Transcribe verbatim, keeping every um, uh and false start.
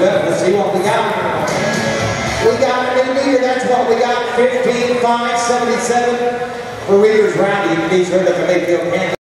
good. Let's see what we got. We got a new meter. That's what we got. fifteen five seventy-seven for Reader's Round. You can be sure that the Mayfield